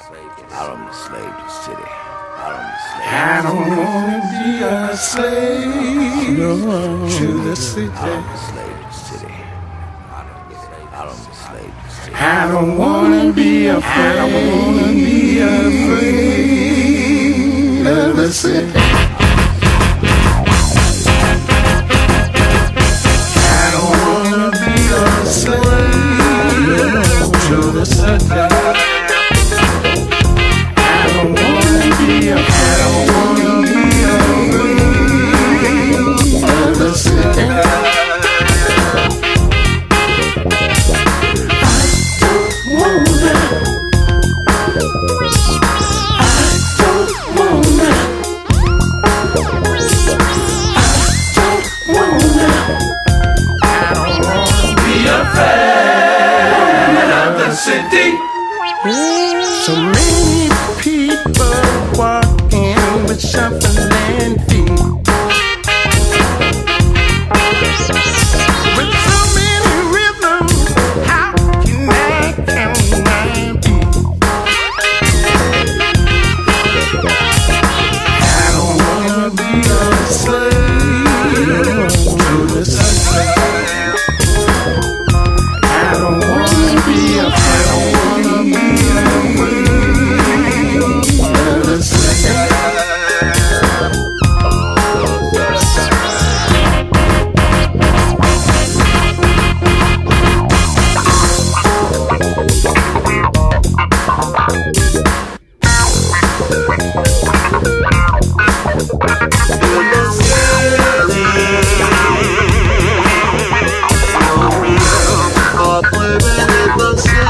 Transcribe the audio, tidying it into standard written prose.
I'm a slave to the city. I don't wanna be a slave to the city. I'm a slave to the city. I'm a slave to the city. I don't wanna be afraid. I don't wanna be afraid of the city. I don't wanna be a slave to the city. So many people walking with shuffling feet, with so many rhythms, how can I count my beat? I don't wanna be a slave to the sunset. I don't wanna be a I'm living in the city.